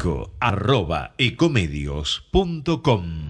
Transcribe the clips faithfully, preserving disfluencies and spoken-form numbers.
info arroba ecomedios punto com.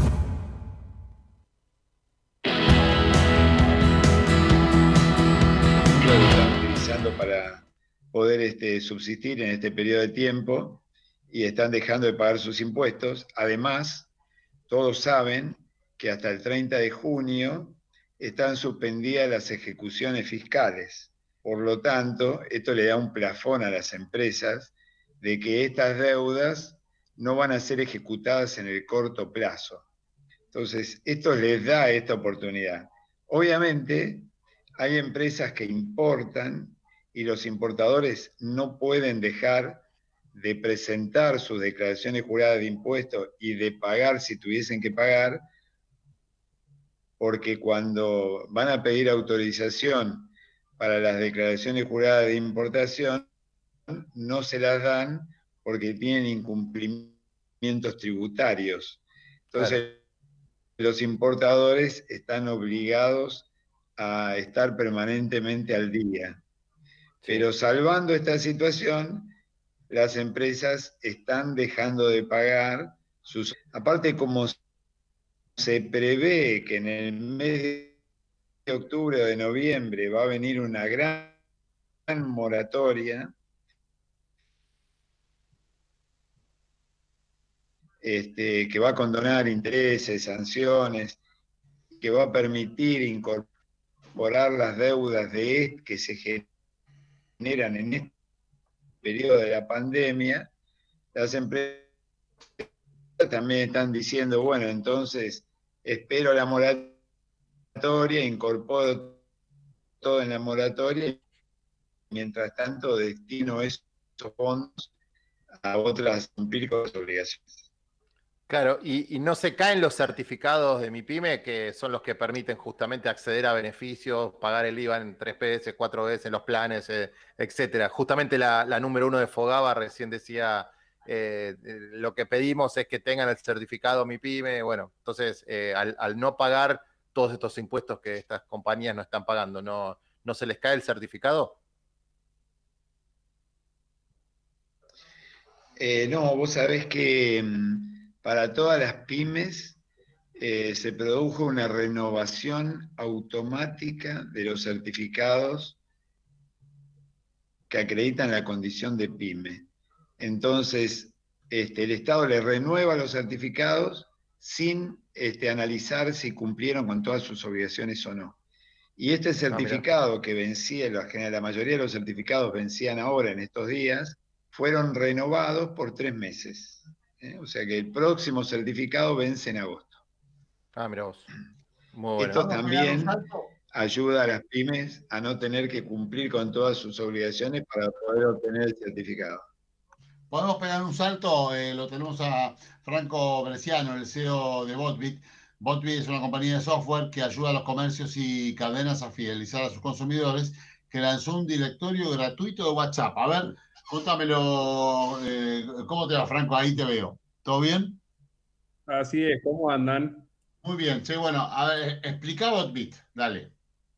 Utilizando para poder este, subsistir en este periodo de tiempo y están dejando de pagar sus impuestos. Además, todos saben que hasta el treinta de junio están suspendidas las ejecuciones fiscales. Por lo tanto, esto le da un plafón a las empresas de que estas deudas no van a ser ejecutadas en el corto plazo. Entonces, esto les da esta oportunidad. Obviamente, hay empresas que importan y los importadores no pueden dejar de presentar sus declaraciones juradas de impuestos y de pagar si tuviesen que pagar, porque cuando van a pedir autorización para las declaraciones juradas de importación, no se las dan porque tienen incumplimientos tributarios. Entonces, claro, los importadores están obligados a estar permanentemente al día. Sí. Pero salvando esta situación, las empresas están dejando de pagar sus... Aparte, como se prevé que en el mes de octubre o de noviembre va a venir una gran moratoria, este, que va a condonar intereses, sanciones, que va a permitir incorporar las deudas de que se generan en este periodo de la pandemia, las empresas también están diciendo, bueno, entonces espero la moratoria, incorporo todo en la moratoria, y mientras tanto destino esos fondos a otras cumplir con las obligaciones. Claro, y, y no se caen los certificados de MIPYME, que son los que permiten justamente acceder a beneficios, pagar el I V A en tres veces, cuatro veces, los planes, eh, etcétera. Justamente la, la número uno de Fogaba recién decía, eh, lo que pedimos es que tengan el certificado MIPYME. Bueno, entonces, eh, al, al no pagar todos estos impuestos que estas compañías no están pagando, ¿no, no se les cae el certificado? Eh, no, vos sabés que para todas las pymes eh, se produjo una renovación automática de los certificados que acreditan la condición de pyme. Entonces, este, el Estado le renueva los certificados sin este, analizar si cumplieron con todas sus obligaciones o no. Y este certificado ah, que vencía, la, la mayoría de los certificados vencían ahora en estos días, fueron renovados por tres meses. ¿eh? O sea que el próximo certificado vence en agosto. Ah, mira vos. Muy bueno. Esto también ayuda a las pymes a no tener que cumplir con todas sus obligaciones para poder obtener el certificado. Podemos pegar un salto, eh, lo tenemos a Franco Bresciano, el C E O de Botbit. Botbit es una compañía de software que ayuda a los comercios y cadenas a fidelizar a sus consumidores, que lanzó un directorio gratuito de WhatsApp. A ver, cuéntamelo, eh, ¿cómo te va, Franco? Ahí te veo. ¿Todo bien? Así es, ¿cómo andan? Muy bien, sí, bueno, a ver, explica Botbit, dale.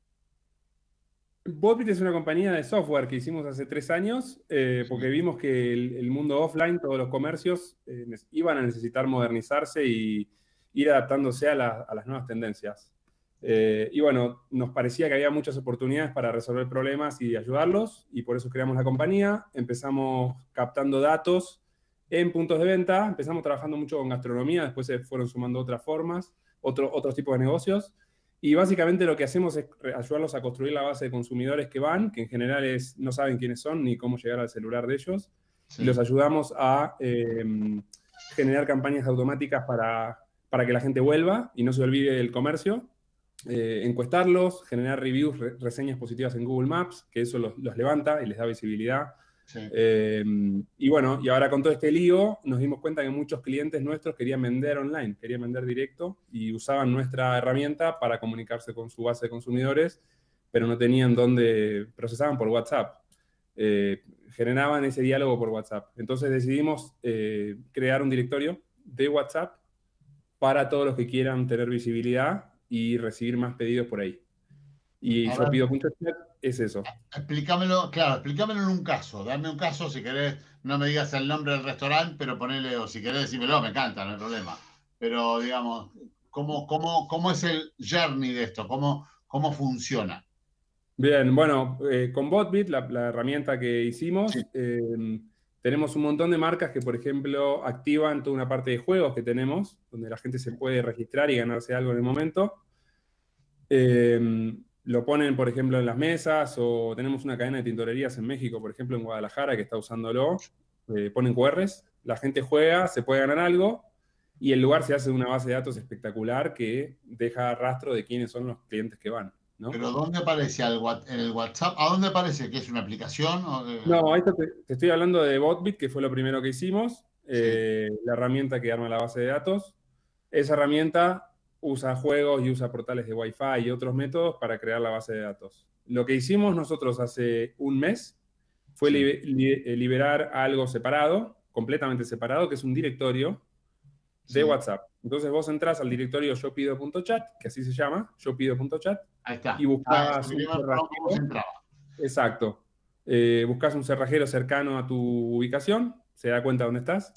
Botbit es una compañía de software que hicimos hace tres años, eh, porque vimos que el, el mundo offline, todos los comercios, eh, iban a necesitar modernizarse y ir adaptándose a, la, a las nuevas tendencias. Eh, y bueno, nos parecía que había muchas oportunidades para resolver problemas y ayudarlos, y por eso creamos la compañía. Empezamos captando datos en puntos de venta, empezamos trabajando mucho con gastronomía, después se fueron sumando otras formas, otro, otros tipos de negocios, y básicamente lo que hacemos es ayudarlos a construir la base de consumidores que van, que en general es, no saben quiénes son ni cómo llegar al celular de ellos, sí. Y los ayudamos a eh, generar campañas automáticas para, para que la gente vuelva y no se olvide del comercio. Eh, encuestarlos, generar reviews, re reseñas positivas en Google Maps, que eso los, los levanta y les da visibilidad. Sí. Eh, y bueno, y ahora con todo este lío nos dimos cuenta que muchos clientes nuestros querían vender online, querían vender directo y usaban nuestra herramienta para comunicarse con su base de consumidores, pero no tenían dónde, procesaban por WhatsApp. Eh, generaban ese diálogo por WhatsApp. Entonces decidimos eh, crear un directorio de WhatsApp para todos los que quieran tener visibilidad y recibir más pedidos por ahí. Y A yo ver, pido punto chat, es eso. Explícamelo, claro, explícamelo en un caso. Dame un caso, si querés, no me digas el nombre del restaurante, pero ponele, o si querés decírmelo, me encanta, no hay problema. Pero, digamos, ¿cómo, cómo, cómo es el journey de esto? ¿Cómo, cómo funciona? Bien, bueno, eh, con Botbit, la, la herramienta que hicimos, Sí. eh, tenemos un montón de marcas que, por ejemplo, activan toda una parte de juegos que tenemos, donde la gente se puede registrar y ganarse algo en el momento. Eh, lo ponen, por ejemplo, en las mesas, o tenemos una cadena de tintorerías en México, por ejemplo, en Guadalajara, que está usándolo. Eh, ponen Q Rs, la gente juega, se puede ganar algo, y el lugar se hace una base de datos espectacular que deja rastro de quiénes son los clientes que van, ¿no? ¿Pero dónde aparece? ¿En el WhatsApp? ¿A dónde aparece? ¿Que es una aplicación? O de... No, esto te, te estoy hablando de Botbit, que fue lo primero que hicimos, eh, sí. La herramienta que arma la base de datos. Esa herramienta usa juegos y usa portales de Wi-Fi y otros métodos para crear la base de datos. Lo que hicimos nosotros hace un mes fue sí. li, li, liberar algo separado, completamente separado, que es un directorio de sí. WhatsApp. Entonces vos entras al directorio yopido.chat, que así se llama, yopido.chat, ahí está. Y buscas ah, un cerrajero. Exacto. Eh, buscas un cerrajero cercano a tu ubicación, se da cuenta dónde estás,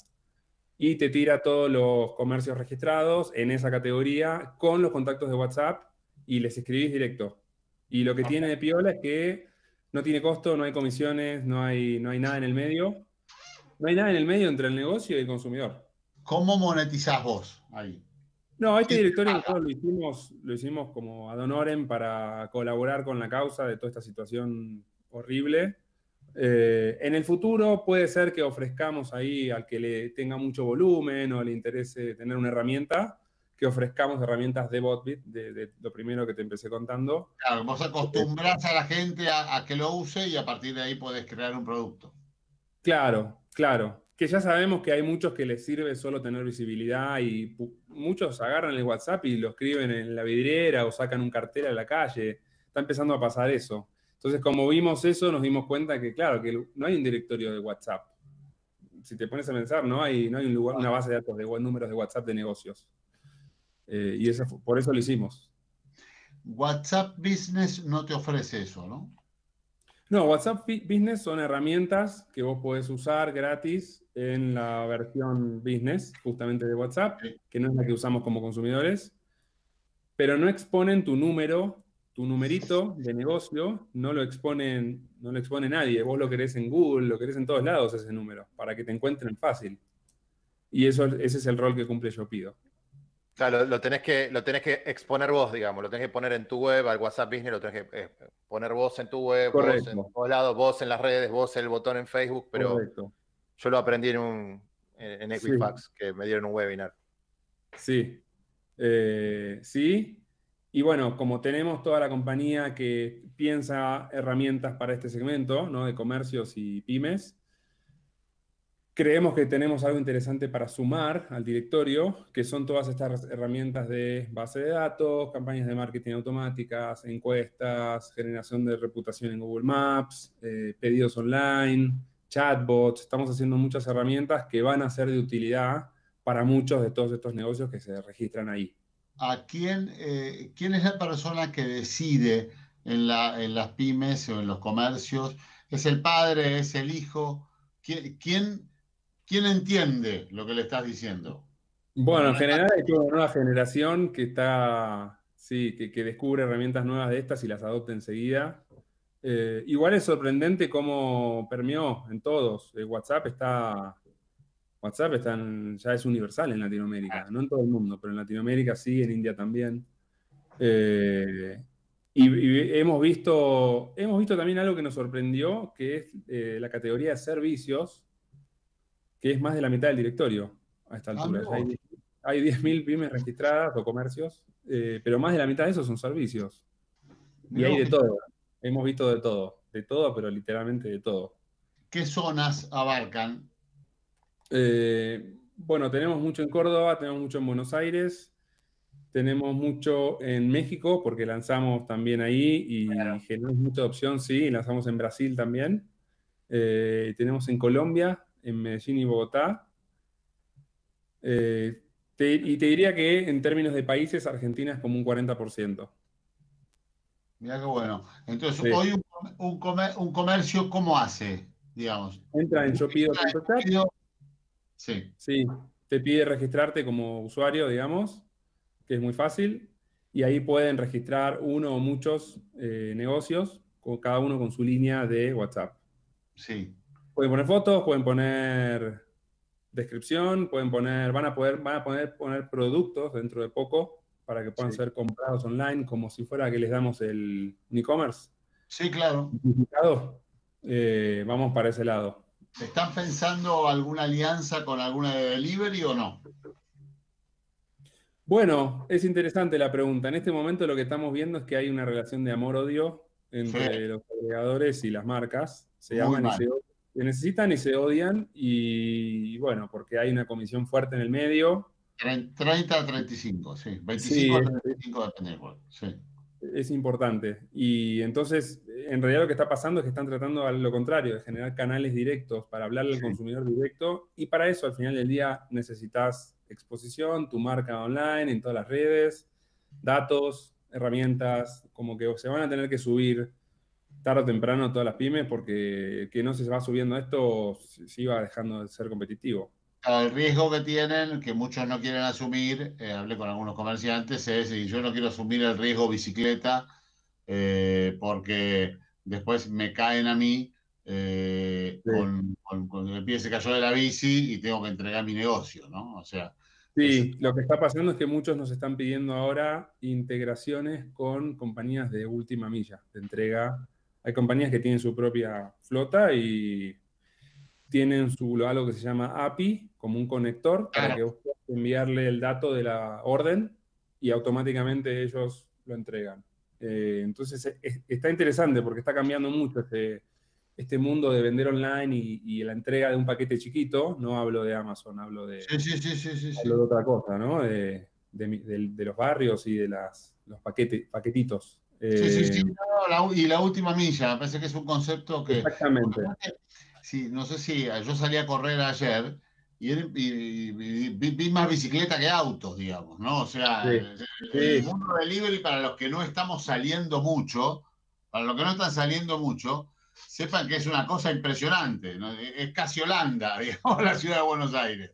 y te tira todos los comercios registrados en esa categoría con los contactos de WhatsApp y les escribís directo. Y lo que okay. tiene de piola es que no tiene costo, no hay comisiones, no hay, no hay nada en el medio. No hay nada en el medio entre el negocio y el consumidor. ¿Cómo monetizás vos ahí? No, este directorio nosotros lo hicimos, lo hicimos como ad honorem para colaborar con la causa de toda esta situación horrible. Eh, en el futuro puede ser que ofrezcamos ahí al que le tenga mucho volumen o le interese tener una herramienta, que ofrezcamos herramientas de Botbit, de, de lo primero que te empecé contando. Claro, vos acostumbrás a la gente a, a que lo use y a partir de ahí podés crear un producto. Claro, claro. Que ya sabemos que hay muchos que les sirve solo tener visibilidad y muchos agarran el WhatsApp y lo escriben en la vidriera o sacan un cartel a la calle. Está empezando a pasar eso. Entonces, como vimos eso, nos dimos cuenta que, claro, que no hay un directorio de WhatsApp. Si te pones a pensar, no hay, no hay un lugar, una base de datos de números de WhatsApp de negocios. Eh, y eso, por eso lo hicimos. WhatsApp Business no te ofrece eso, ¿no? No, WhatsApp Business son herramientas que vos podés usar gratis en la versión Business, justamente de WhatsApp, que no es la que usamos como consumidores, pero no exponen tu número, tu numerito de negocio, no lo exponen, no lo expone nadie. Vos lo querés en Google, lo querés en todos lados ese número, para que te encuentren fácil. Y eso, ese es el rol que cumple Yopido. Claro, lo tenés, que, lo tenés que exponer vos, digamos, lo tenés que poner en tu web, al WhatsApp Business lo tenés que eh, poner vos en tu web, Correcto. Vos en todos lados, vos en las redes, vos el botón en Facebook, pero Correcto. Yo lo aprendí en, un, en, en Equifax, sí. que me dieron un webinar. Sí, eh, sí. Y bueno, como tenemos toda la compañía que piensa herramientas para este segmento, ¿no? De comercios y pymes, creemos que tenemos algo interesante para sumar al directorio, que son todas estas herramientas de base de datos, campañas de marketing automáticas, encuestas, generación de reputación en Google Maps, eh, pedidos online, chatbots. Estamos haciendo muchas herramientas que van a ser de utilidad para muchos de todos estos negocios que se registran ahí. ¿A quién, eh, quién es la persona que decide en, la, en las pymes o en los comercios? ¿Es el padre? ¿Es el hijo? ¿Quién... quién ¿Quién entiende lo que le estás diciendo? Bueno, en general hay toda una nueva generación que está, sí, que, que descubre herramientas nuevas de estas y las adopta enseguida. Eh, igual es sorprendente cómo permeó en todos. El WhatsApp está, WhatsApp está en, ya es universal en Latinoamérica, no en todo el mundo, pero en Latinoamérica sí, en India también. Eh, y, y hemos visto, hemos visto también algo que nos sorprendió, que es eh, la categoría de servicios, que es más de la mitad del directorio a esta altura. Ah, no. Hay diez mil pymes registradas o comercios, eh, pero más de la mitad de esos son servicios. Y hay de todo. Hemos visto de todo. De todo, pero literalmente de todo. ¿Qué zonas abarcan? Eh, bueno, tenemos mucho en Córdoba, tenemos mucho en Buenos Aires, tenemos mucho en México, porque lanzamos también ahí y claro. generamos mucha opción, sí, lanzamos en Brasil también. Eh, tenemos en Colombia, en Medellín y Bogotá. Eh, te, y te diría que en términos de países, Argentina es como un cuarenta por ciento. Mirá qué bueno. Entonces, sí. hoy un, un, comer, un comercio, ¿cómo hace? digamos. Entra en yo pido punto chat. Sí. Sí, te pide registrarte como usuario, digamos, que es muy fácil. Y ahí pueden registrar uno o muchos eh, negocios, con cada uno con su línea de WhatsApp. Sí. Pueden poner fotos, pueden poner descripción, pueden poner, van a poder, van a poder poner productos dentro de poco para que puedan Sí. ser comprados online, como si fuera que les damos el e-commerce. Sí, claro. Eh, vamos para ese lado. ¿Están pensando alguna alianza con alguna de delivery o no? Bueno, es interesante la pregunta. En este momento lo que estamos viendo es que hay una relación de amor-odio entre Sí. los agregadores y las marcas. Se Muy aman y mal. se, se necesitan y se odian. Y bueno, porque hay una comisión fuerte en el medio. treinta a treinta y cinco, sí. Sí, veinticinco a es, treinta y cinco depende del juego. Sí. es importante. Y entonces, en realidad lo que está pasando es que están tratando a lo contrario, de generar canales directos para hablarle al Sí. consumidor directo. Y para eso, al final del día, necesitas exposición, tu marca online, en todas las redes, datos, herramientas, como que se van a tener que subir tarde o temprano todas las pymes, porque el que no se va subiendo a esto, sí va dejando de ser competitivo. El riesgo que tienen, que muchos no quieren asumir, eh, hablé con algunos comerciantes, es, y yo no quiero asumir el riesgo bicicleta, eh, porque después me caen a mí eh, Sí. con, con, con el pie se cayó de la bici y tengo que entregar mi negocio, ¿no? O sea, Sí, ese- lo que está pasando es que muchos nos están pidiendo ahora integraciones con compañías de última milla, de entrega. Hay compañías que tienen su propia flota y tienen su, algo que se llama A P I, como un conector, para claro. que vos puedas enviarle el dato de la orden y automáticamente ellos lo entregan. Eh, entonces es- está interesante porque está cambiando mucho este, este mundo de vender online y, y la entrega de un paquete chiquito. No hablo de Amazon, hablo de, Sí, sí, sí, sí, sí, sí. hablo de otra cosa, ¿no? De, de, mi- de- de los barrios y de las, los paquetes, paquetitos. Sí, sí, sí, Eh, no, la- y la última milla, me parece que es un concepto que, exactamente. sí, no sé si yo salí a correr ayer y, era- y- y vi, vi más bicicleta que autos, digamos, ¿no? O sea, Sí, el, el sí. mundo delivery, para los que no estamos saliendo mucho, para los que no están saliendo mucho, sepan que es una cosa impresionante, ¿no? Es casi Holanda, digamos, la ciudad de Buenos Aires.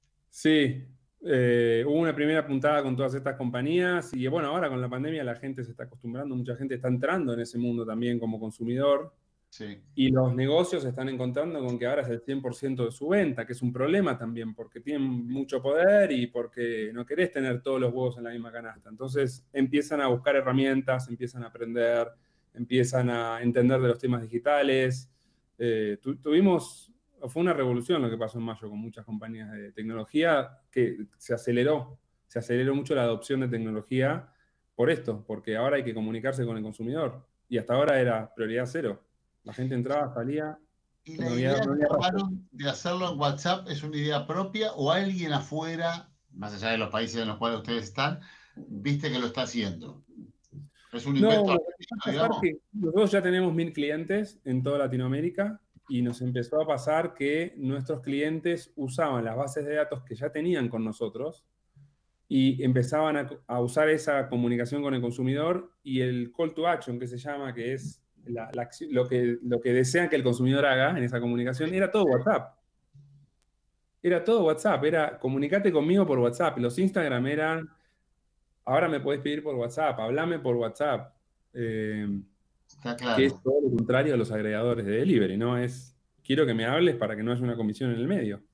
Sí, eh, hubo una primera puntada con todas estas compañías y bueno, ahora con la pandemia la gente se está acostumbrando, mucha gente está entrando en ese mundo también como consumidor Sí, y los negocios se están encontrando con que ahora es el cien por ciento de su venta, que es un problema también porque tienen mucho poder y porque no querés tener todos los huevos en la misma canasta. Entonces empiezan a buscar herramientas, empiezan a aprender, empiezan a entender de los temas digitales. Eh, tu, tuvimos... Fue una revolución lo que pasó en mayo con muchas compañías de tecnología, que se aceleró, se aceleró mucho la adopción de tecnología por esto, porque ahora hay que comunicarse con el consumidor. Y hasta ahora era prioridad cero. La gente entraba, salía, ¿y no la había, idea no que había rastro. tomaron de hacerlo en WhatsApp es una idea propia o alguien afuera, más allá de los países en los cuales ustedes están, viste que lo está haciendo? ¿Es un No, invento lo que argentino, empezó a pasar digamos? que nosotros ya tenemos mil clientes en toda Latinoamérica y nos empezó a pasar que nuestros clientes usaban las bases de datos que ya tenían con nosotros y empezaban a, a usar esa comunicación con el consumidor y el call to action que se llama, que es la, la acción- lo, que, lo que desean que el consumidor haga en esa comunicación, era todo WhatsApp. Era todo WhatsApp, era comunicate conmigo por WhatsApp. Los Instagram eran, ahora me podés pedir por WhatsApp, hablame por WhatsApp. Eh, Está que es claro. todo lo contrario a los agregadores de delivery, ¿no? Es, quiero que me hables para que no haya una comisión en el medio.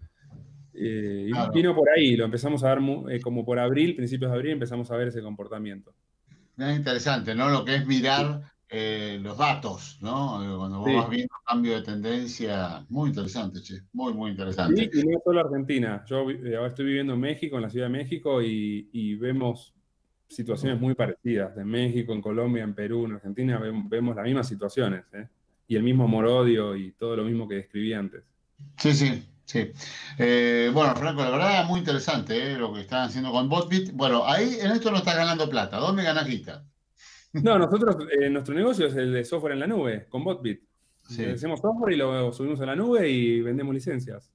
Eh, y Claro. vino por ahí, lo empezamos a ver mu- eh, como por abril, principios de abril, empezamos a ver ese comportamiento. Es interesante, ¿no? Lo que es mirar eh, los datos, ¿no? Eh, Cuando vos Sí, vas viendo cambio de tendencia, muy interesante, che. Muy, muy interesante. sí, y no solo Argentina. Yo eh, ahora estoy viviendo en México, en la Ciudad de México, y, y vemos situaciones muy parecidas. En México, en Colombia, en Perú, en Argentina, vemos, vemos las mismas situaciones, ¿eh? Y el mismo amor-odio y todo lo mismo que describí antes. Sí, sí, sí. Eh, bueno, Franco, la verdad es muy interesante, ¿eh? Lo que están haciendo con Botbit. Bueno, ahí en esto no estás ganando plata. ¿Dónde ganas guita? No, nosotros, eh, nuestro negocio es el de software en la nube, con Botbit. Sí. Hacemos software y lo subimos a la nube y vendemos licencias.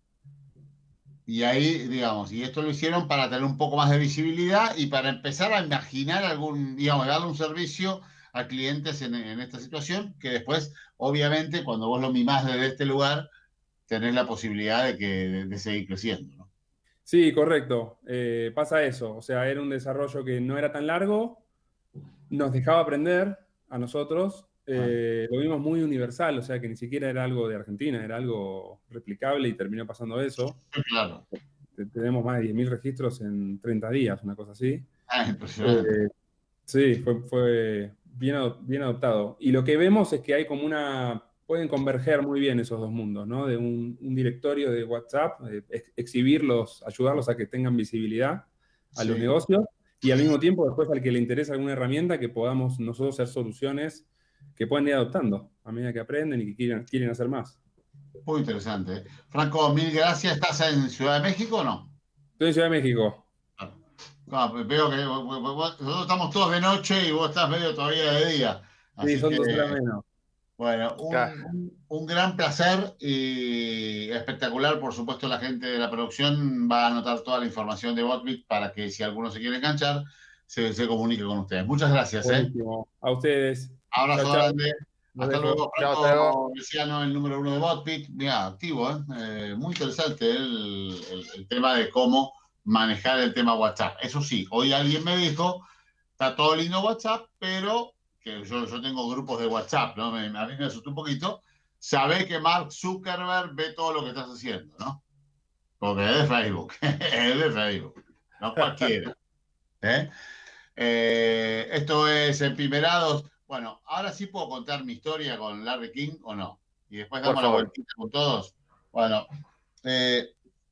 Y ahí, digamos, y esto lo hicieron para tener un poco más de visibilidad y para empezar a imaginar algún, digamos, darle un servicio a clientes en, en esta situación, que después, obviamente, cuando vos lo mimás desde este lugar, tenés la posibilidad de, que, de, de seguir creciendo, ¿no? Sí, correcto. Eh, pasa eso. O sea, era un desarrollo que no era tan largo, nos dejaba aprender a nosotros. Eh, lo vimos muy universal, o sea que ni siquiera era algo de Argentina, era algo replicable y terminó pasando eso. Claro. Tenemos más de diez mil registros en treinta días, una cosa así. Ah, impresionante. Eh, sí, fue, fue bien, bien adoptado. Y lo que vemos es que hay como una... Pueden converger muy bien esos dos mundos, ¿no? De un, un directorio de WhatsApp, eh, ex, exhibirlos, ayudarlos a que tengan visibilidad a Sí. los negocios y al mismo tiempo después al que le interesa alguna herramienta que podamos nosotros hacer soluciones que puedan ir adoptando a medida que aprenden y que quieren, quieren hacer más. Muy interesante. Franco, mil gracias. ¿Estás en Ciudad de México o no? Estoy en Ciudad de México. No, veo que nosotros estamos todos de noche y vos estás medio todavía de día. Así Sí, son que, dos horas menos. Bueno, un, un, un gran placer y espectacular. Por supuesto, la gente de la producción va a anotar toda la información de Botbit para que si alguno se quiere enganchar, se, se comunique con ustedes. Muchas gracias. Buenísimo. ¿Eh? A ustedes. Abrazo chau, grande. chau. Hasta luego, Chao, Franco Bresciano, el número uno de Botbit. Mira, activo, ¿eh? Eh, muy interesante el, el, el tema de cómo manejar el tema WhatsApp. Eso sí, hoy alguien me dijo, está todo lindo WhatsApp, pero que yo, yo tengo grupos de WhatsApp, ¿no? Me, a mí me asustó un poquito. Sabe que Mark Zuckerberg ve todo lo que estás haciendo, ¿no? Porque es de Facebook, es de Facebook, no cualquiera. ¿Eh? Eh, esto es Empimerados. Bueno, ahora sí puedo contar mi historia con Larry King o no. Y después damos la vueltita con todos. Bueno, eh,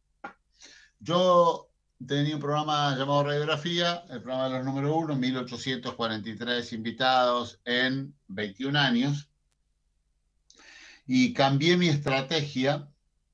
yo tenía un programa llamado Radiografía, el programa de los número uno, mil ochocientos cuarenta y tres invitados en veintiún años. Y cambié mi estrategia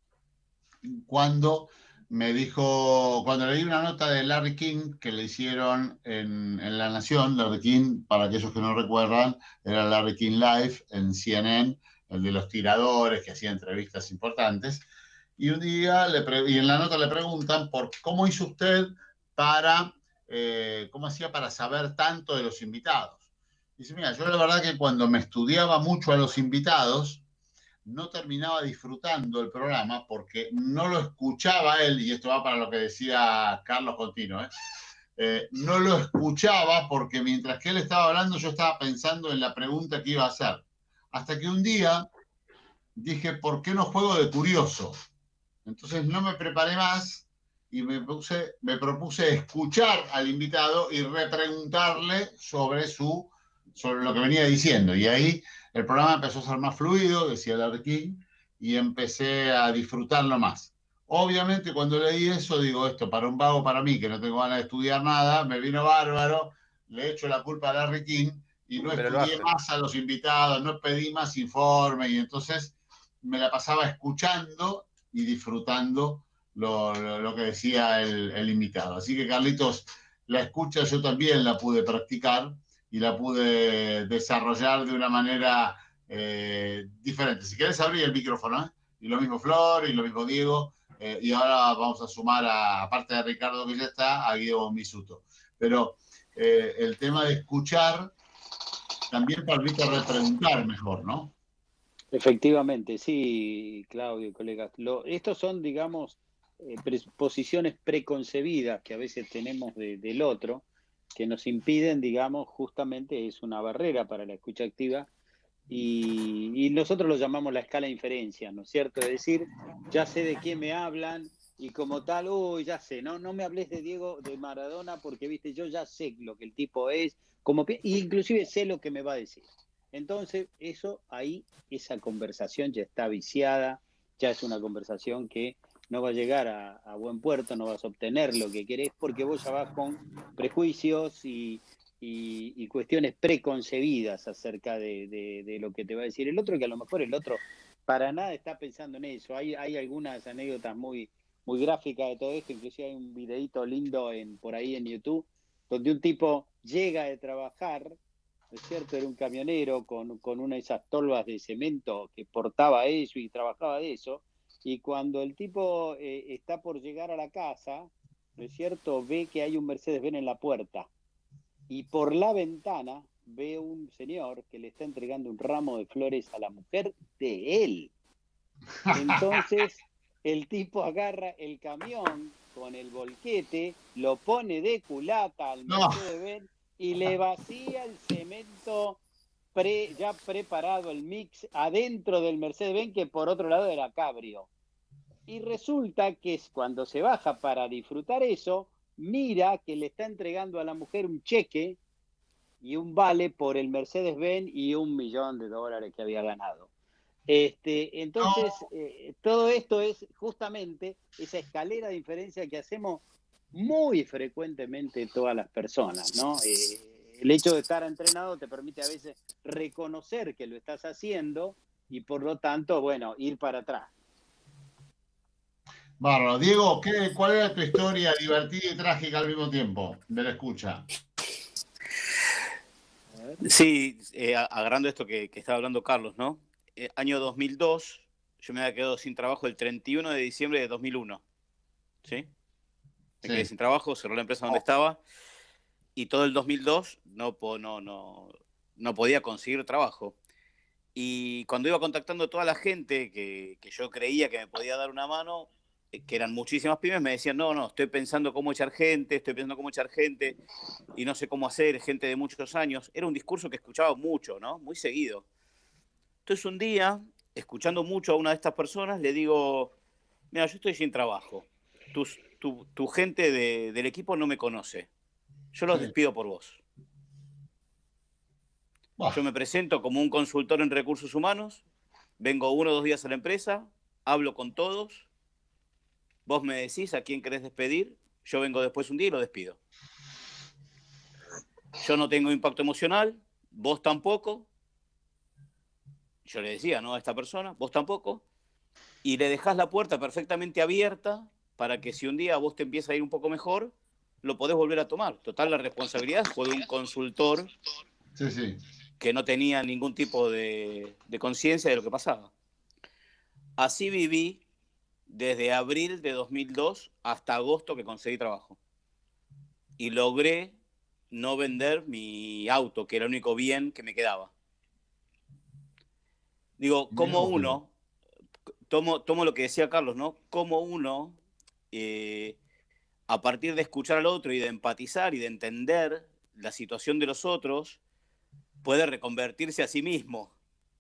cuando me dijo, cuando leí una nota de Larry King que le hicieron en, en La Nación. Larry King, para aquellos que no recuerdan, era Larry King Live en C N N, el de los tiradores que hacía entrevistas importantes. Y un día, le pre y en la nota le preguntan por cómo hizo usted para, eh, cómo hacía para saber tanto de los invitados. Dice, mira, yo la verdad que cuando me estudiaba mucho a los invitados, no terminaba disfrutando el programa porque no lo escuchaba él, y esto va para lo que decía Carlos Contino, ¿eh? Eh, no lo escuchaba porque mientras que él estaba hablando yo estaba pensando en la pregunta que iba a hacer. Hasta que un día dije, ¿por qué no juego de curioso? Entonces no me preparé más y me, puse, me propuse escuchar al invitado y repreguntarle sobre, su, sobre lo que venía diciendo. Y ahí el programa empezó a ser más fluido, decía Larry King, y empecé a disfrutarlo más. Obviamente cuando leí eso, digo, esto para un vago para mí, que no tengo ganas de estudiar nada, me vino bárbaro, le echo la culpa a Larry King y no Pero estudié más a los invitados, no pedí más informe, y entonces me la pasaba escuchando y disfrutando lo, lo, lo que decía el, el invitado. Así que, Carlitos, la escucha yo también la pude practicar y la pude desarrollar de una manera eh, diferente. Si querés abrir el micrófono, ¿eh? Y lo mismo Flor, y lo mismo Diego, eh, y ahora vamos a sumar, a, aparte de Ricardo que ya está, a Guido Misuto. Pero eh, el tema de escuchar también permite repreguntar mejor, ¿no? Efectivamente, sí, Claudio, colegas. Lo, estos son, digamos, eh, pre posiciones preconcebidas que a veces tenemos de, del otro, que nos impiden, digamos, justamente es una barrera para la escucha activa, y, y nosotros lo llamamos la escala de inferencia, ¿no es cierto? Es decir, ya sé de quién me hablan y como tal, uy, ya sé, no, no me hables de Diego, de Maradona, porque, viste, yo ya sé lo que el tipo es, como, inclusive sé lo que me va a decir. Entonces, eso ahí, esa conversación ya está viciada, ya es una conversación que no va a llegar a, a buen puerto, no vas a obtener lo que querés, porque vos ya vas con prejuicios y, y, y cuestiones preconcebidas acerca de, de, de lo que te va a decir el otro, que a lo mejor el otro para nada está pensando en eso. Hay, hay algunas anécdotas muy, muy gráficas de todo esto, inclusive hay un videito lindo en, por ahí en YouTube, donde un tipo llega de trabajar, ¿no es cierto? Era un camionero con, con una de esas tolvas de cemento que portaba eso y trabajaba de eso. Y cuando el tipo eh, está por llegar a la casa, ¿no es cierto? Ve que hay un Mercedes-Benz en la puerta. Y por la ventana ve un señor que le está entregando un ramo de flores a la mujer de él. Entonces, el tipo agarra el camión con el volquete, lo pone de culata al No. Mercedes-Benz y le vacía el cemento pre, ya preparado, el mix, adentro del Mercedes-Benz, que por otro lado era cabrio. Y resulta que cuando se baja para disfrutar eso, mira que le está entregando a la mujer un cheque y un vale por el Mercedes-Benz y un millón de dólares que había ganado. Este, entonces, eh, todo esto es justamente esa escalera de inferencia que hacemos muy frecuentemente todas las personas, ¿no? Eh, el hecho de estar entrenado te permite a veces reconocer que lo estás haciendo y por lo tanto, bueno, ir para atrás. Bárbaro. Diego, ¿qué, ¿cuál era tu historia divertida y trágica al mismo tiempo? Me la escucha. Sí, eh, agarrando esto que, que estaba hablando Carlos, ¿no? Eh, año dos mil dos, yo me había quedado sin trabajo el treinta y uno de diciembre de dos mil uno. ¿Sí? Me Sí. quedé sin trabajo, cerró la empresa donde estaba y todo el dos mil dos no, no, no, no podía conseguir trabajo. Y cuando iba contactando a toda la gente que, que yo creía que me podía dar una mano, que eran muchísimas pymes, me decían, no, no, estoy pensando cómo echar gente, estoy pensando cómo echar gente y no sé cómo hacer, gente de muchos años. Era un discurso que escuchaba mucho, ¿no? Muy seguido. Entonces un día, escuchando mucho a una de estas personas, le digo, mira, yo estoy sin trabajo. Tus, tu, tu gente de, del equipo no me conoce. Yo los Sí. despido por vos. Buah. Yo me presento como un consultor en recursos humanos, vengo uno o dos días a la empresa, hablo con todos, vos me decís a quién querés despedir, yo vengo después un día y lo despido. Yo no tengo impacto emocional, vos tampoco. Yo le decía, ¿no? A esta persona, vos tampoco. Y le dejás la puerta perfectamente abierta para que si un día vos te empieza a ir un poco mejor, lo podés volver a tomar. Total, la responsabilidad fue de un consultor Sí, sí. que no tenía ningún tipo de, de conciencia de lo que pasaba. Así viví desde abril de dos mil dos hasta agosto que conseguí trabajo. Y logré no vender mi auto, que era el único bien que me quedaba. Digo, como uno, tomo, tomo lo que decía Carlos, ¿no? Como uno, eh, a partir de escuchar al otro y de empatizar y de entender la situación de los otros, puede reconvertirse a sí mismo,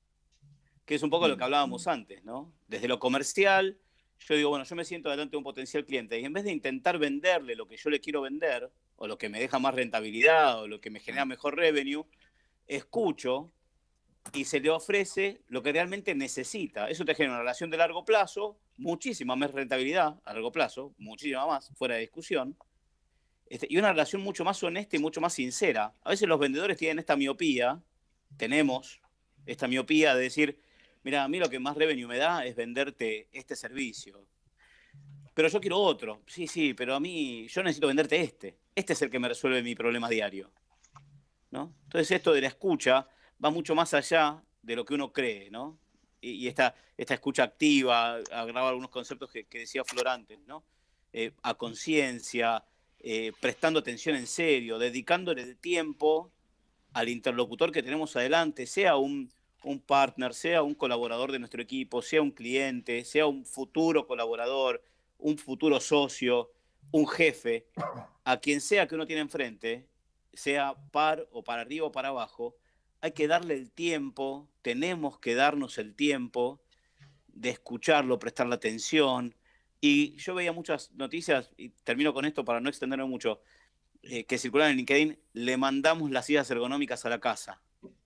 que es un poco lo que hablábamos antes, ¿no? Desde lo comercial, yo digo, bueno, yo me siento delante de un potencial cliente y en vez de intentar venderle lo que yo le quiero vender, o lo que me deja más rentabilidad, o lo que me genera mejor revenue, escucho y se le ofrece lo que realmente necesita. Eso te genera una relación de largo plazo, muchísima más rentabilidad a largo plazo, muchísima más, fuera de discusión, este, y una relación mucho más honesta y mucho más sincera. A veces los vendedores tienen esta miopía, tenemos esta miopía de decir, mira, a mí lo que más revenue me da es venderte este servicio, pero yo quiero otro. Sí, sí, pero a mí, yo necesito venderte este. Este es el que me resuelve mi problema diario, ¿no? Entonces esto de la escucha va mucho más allá de lo que uno cree, ¿no? Y, y esta, esta escucha activa, agrava algunos conceptos que, que decía Flor antes, ¿no? Eh, a conciencia, eh, prestando atención en serio, dedicándole el tiempo al interlocutor que tenemos adelante, sea un, un partner, sea un colaborador de nuestro equipo, sea un cliente, sea un futuro colaborador, un futuro socio, un jefe, a quien sea que uno tiene enfrente, sea par o para arriba o para abajo, hay que darle el tiempo, tenemos que darnos el tiempo de escucharlo, prestarle atención. Y yo veía muchas noticias, y termino con esto para no extenderme mucho, eh, que circulan en LinkedIn, le mandamos las sillas ergonómicas a la casa.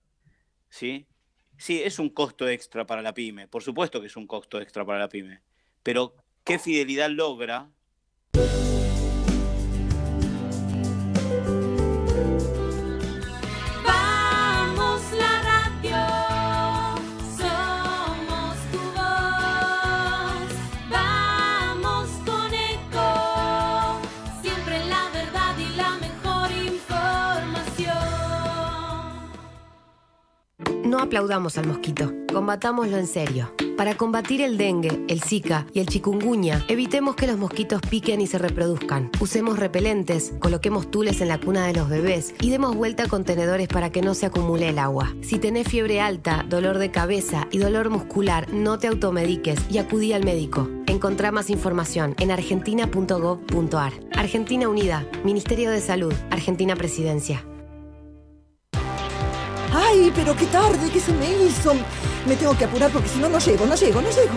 ¿Sí? Sí, es un costo extra para la pyme, por supuesto que es un costo extra para la pyme, pero ¿qué fidelidad logra? No aplaudamos al mosquito, combatámoslo en serio. Para combatir el dengue, el zika y el chikungunya, evitemos que los mosquitos piquen y se reproduzcan. Usemos repelentes, coloquemos tules en la cuna de los bebés y demos vuelta a contenedores para que no se acumule el agua. Si tenés fiebre alta, dolor de cabeza y dolor muscular, no te automediques y acudí al médico. Encontrá más información en argentina punto gov punto ar. Argentina Unida, Ministerio de Salud, Argentina Presidencia. ¡Ay, pero qué tarde! ¿Qué se me hizo? Me tengo que apurar porque si no, no llego, no llego, no llego.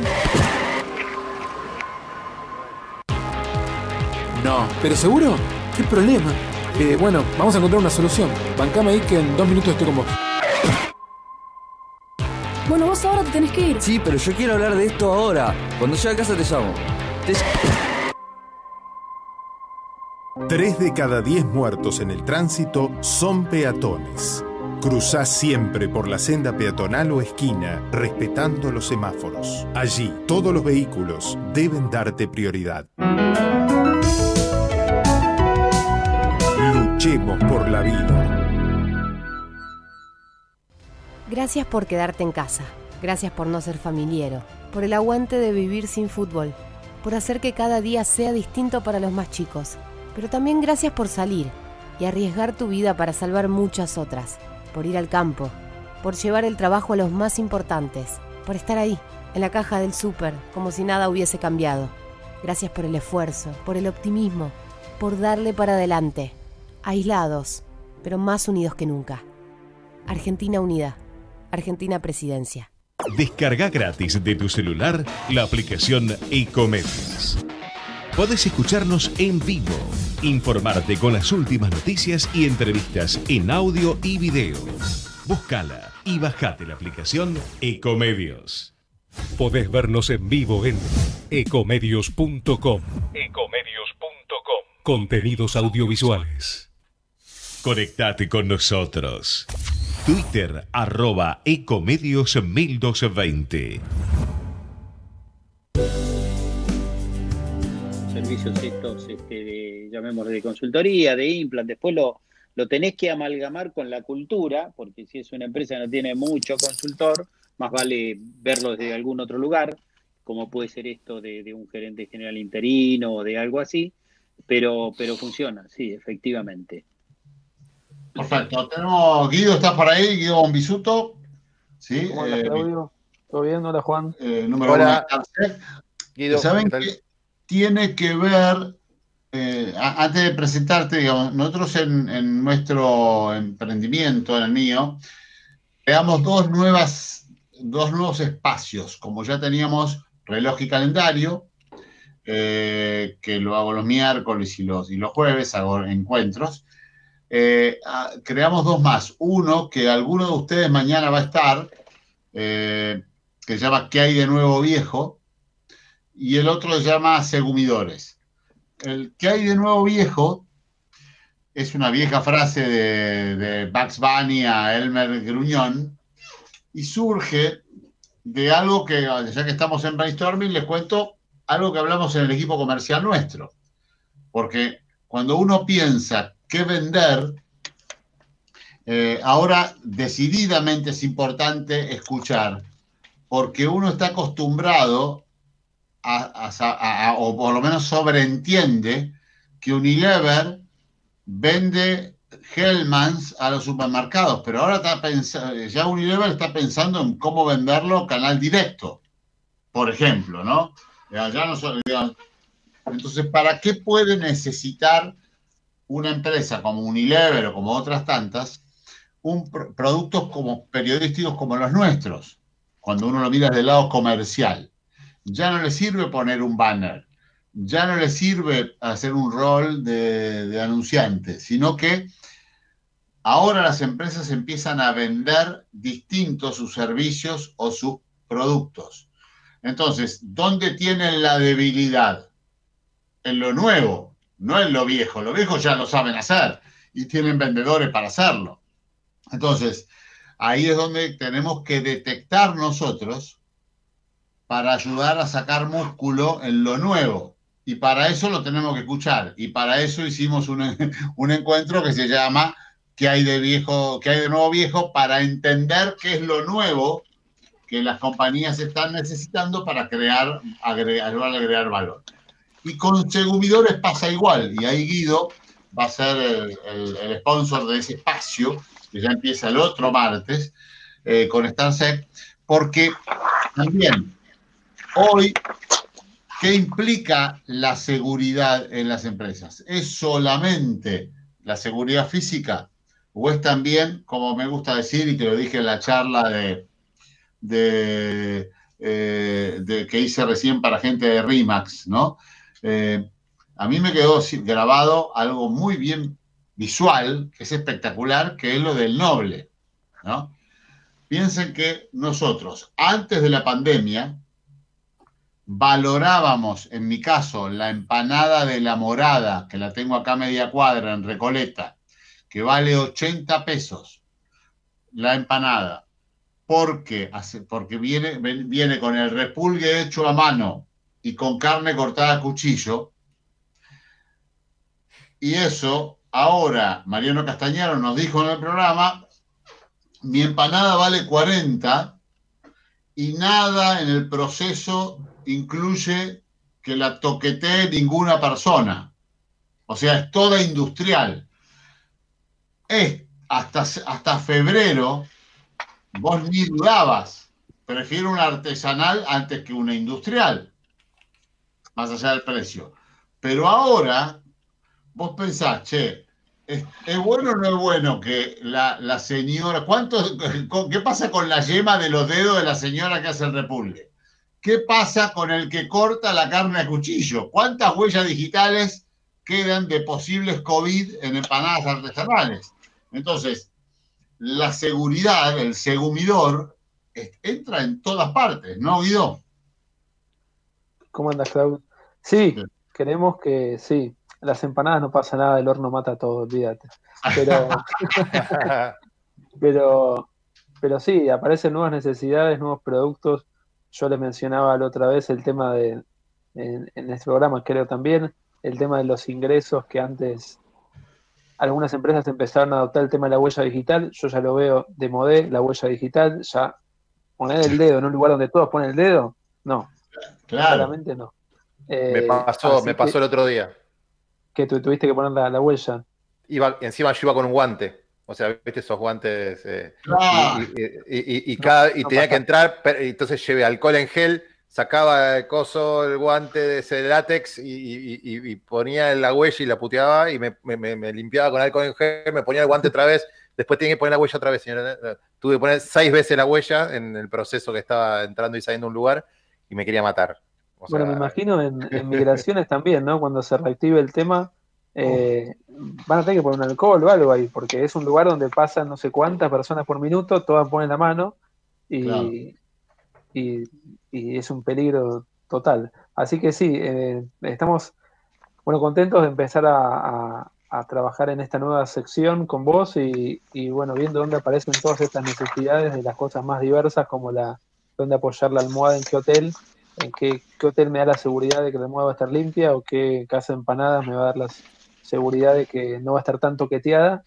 No, ¿pero seguro? ¿Qué problema? Eh, bueno, vamos a encontrar una solución. Bancame ahí que en dos minutos estoy con vos. Bueno, vos ahora te tenés que ir. Sí, pero yo quiero hablar de esto ahora. Cuando llegue a casa te llamo. Te... Tres de cada diez muertos en el tránsito son peatones. Cruzá siempre por la senda peatonal o esquina, respetando los semáforos. Allí, todos los vehículos deben darte prioridad. Luchemos por la vida. Gracias por quedarte en casa. Gracias por no ser familiero. Por el aguante de vivir sin fútbol. Por hacer que cada día sea distinto para los más chicos. Pero también gracias por salir y arriesgar tu vida para salvar muchas otras. Por ir al campo, por llevar el trabajo a los más importantes, por estar ahí, en la caja del súper, como si nada hubiese cambiado. Gracias por el esfuerzo, por el optimismo, por darle para adelante. Aislados, pero más unidos que nunca. Argentina Unida, Argentina Presidencia. Descarga gratis de tu celular la aplicación Ecomedios. Podés escucharnos en vivo, informarte con las últimas noticias y entrevistas en audio y video. Búscala y bajate la aplicación Ecomedios. Podés vernos en vivo en ecomedios punto com. ecomedios punto com. Contenidos audiovisuales. Conectate con nosotros. Twitter, arroba Ecomedios mil doscientos veinte. Servicios estos, este, de, llamémosle de consultoría, de implant, después lo, lo tenés que amalgamar con la cultura, porque si es una empresa que no tiene mucho consultor, más vale verlo desde algún otro lugar, como puede ser esto de, de un gerente general interino o de algo así, pero, pero funciona, sí, efectivamente. Perfecto, tenemos, Guido, ¿estás por ahí? Guido Bombisuto. ¿Sí? ¿Cómo andas, eh, Claudio? ¿Todo bien? Hola, Juan. Eh, número Hola. uno, Guido, ¿saben ¿qué tal? qué tiene que ver? Eh, a- antes de presentarte, digamos, nosotros en, en nuestro emprendimiento, en el mío, creamos dos nuevas, dos nuevos espacios, como ya teníamos reloj y calendario, eh, que lo hago los miércoles y los, y los jueves, hago encuentros. Eh, ah, creamos dos más. Uno que alguno de ustedes mañana va a estar, eh, que se llama ¿Qué hay de nuevo viejo? Y el otro se llama Segumidores. El ¿Qué hay de nuevo viejo? Es una vieja frase de, de Bugs Bunny a Elmer Gruñón y surge de algo que, ya que estamos en brainstorming, les cuento algo que hablamos en el equipo comercial nuestro. Porque cuando uno piensa qué vender, eh, ahora decididamente es importante escuchar, porque uno está acostumbrado a, a- a- a- o por lo menos sobreentiende que Unilever vende Hellmann's a los supermercados, pero ahora está pensa- ya Unilever está pensando en cómo venderlo canal directo, por ejemplo, ¿no? Ya ya no son- digamos, entonces, ¿para qué puede necesitar una empresa como Unilever o como otras tantas un pro- productos como periodísticos como los nuestros? Cuando uno lo mira desde el lado comercial, ya no le sirve poner un banner, ya no le sirve hacer un rol de, de anunciante, sino que ahora las empresas empiezan a vender distintos sus servicios o sus productos. Entonces, ¿dónde tienen la debilidad? En lo nuevo, no en lo viejo. Lo viejo ya lo saben hacer y tienen vendedores para hacerlo. Entonces, ahí es donde tenemos que detectar nosotros para ayudar a sacar músculo en lo nuevo. Y para eso lo tenemos que escuchar. Y para eso hicimos un, un encuentro que se llama ¿Qué hay de viejo, qué hay de nuevo viejo? Para entender qué es lo nuevo que que las compañías están necesitando para crear, agregar, agregar valor. Y con Segumidores pasa igual, y ahí Guido va a ser el, el, el sponsor de ese espacio, que ya empieza el otro martes, eh, con StarSec, porque también hoy, ¿qué implica la seguridad en las empresas? ¿Es solamente la seguridad física? ¿O es también, como me gusta decir, y que lo dije en la charla de, de, eh, de que hice recién para gente de RIMAX, ¿no? Eh, a mí me quedó grabado algo muy bien visual, que es espectacular, que es lo del noble, ¿no? Piensen que nosotros, antes de la pandemia, valorábamos, en mi caso, la empanada de La Morada, que la tengo acá a media cuadra en Recoleta, que vale ochenta pesos la empanada, porque, porque viene, viene con el repulgue hecho a mano y con carne cortada a cuchillo. Y eso, ahora, Mariano Castañaro nos dijo en el programa, mi empanada vale cuarenta y nada en el proceso incluye que la toquetee ninguna persona. O sea, es toda industrial. Es hasta, hasta febrero, vos ni dudabas. Prefiero una artesanal antes que una industrial, más allá del precio. Pero ahora, vos pensás, che, ¿es, es bueno o no es bueno que la, la señora... ¿cuánto, ¿Qué pasa con la yema de los dedos de la señora que hace el repulgue? ¿Qué pasa con el que corta la carne a cuchillo? ¿Cuántas huellas digitales quedan de posibles COVID en empanadas artesanales? Entonces, la seguridad, el segumidor, entra en todas partes, ¿no, Guido? ¿Cómo andas, Claudio? Sí, sí, queremos que, sí, las empanadas no pasa nada, el horno mata todo, olvídate. Pero, pero, pero sí, aparecen nuevas necesidades, nuevos productos. Yo les mencionaba la otra vez el tema de, en, en este programa creo también, el tema de los ingresos que antes algunas empresas empezaron a adoptar el tema de la huella digital. Yo ya lo veo de modé, la huella digital, ya poner el dedo en un lugar donde todos ponen el dedo, no, claro. Claramente no. Eh, me pasó, me pasó que, el otro día. Que tu, tuviste que poner la, la huella. Iba, encima yo iba con un guante. O sea, viste esos guantes. Eh, ah. y, y, y, y, cada, no, y no tenía pasa. que entrar, pero, entonces llevé alcohol en gel, sacaba el coso, el guante de ese látex y, y, y, y ponía la huella y la puteaba y me, me, me limpiaba con alcohol en gel, me ponía el guante otra vez, después tenía que poner la huella otra vez, señora. Tuve que poner seis veces la huella en el proceso que estaba entrando y saliendo de un lugar y me quería matar. O bueno, sea, me imagino en, en migraciones también, ¿no? Cuando se reactive el tema, eh, van a tener que poner un alcohol o algo ahí, porque es un lugar donde pasan no sé cuántas personas por minuto, todas ponen la mano y, claro. y, y es un peligro total. Así que sí, eh, estamos bueno, contentos de empezar a, a, a trabajar en esta nueva sección con vos y, y bueno, viendo dónde aparecen todas estas necesidades de las cosas más diversas, como la dónde apoyar la almohada, en qué hotel, en qué, qué hotel me da la seguridad de que la almohada va a estar limpia, o qué casa de empanadas me va a dar la seguridad de que no va a estar tan toqueteada,